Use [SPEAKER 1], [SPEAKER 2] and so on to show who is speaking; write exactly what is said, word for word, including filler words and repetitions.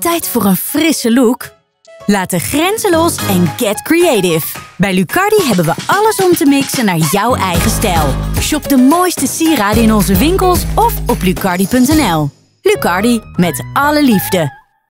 [SPEAKER 1] Tijd voor een frisse look? Laat de grenzen los en get creative. Bij Lucardi hebben we alles om te mixen naar jouw eigen stijl. Shop de mooiste sieraden in onze winkels of op lucardi punt n l. Lucardi, met alle liefde.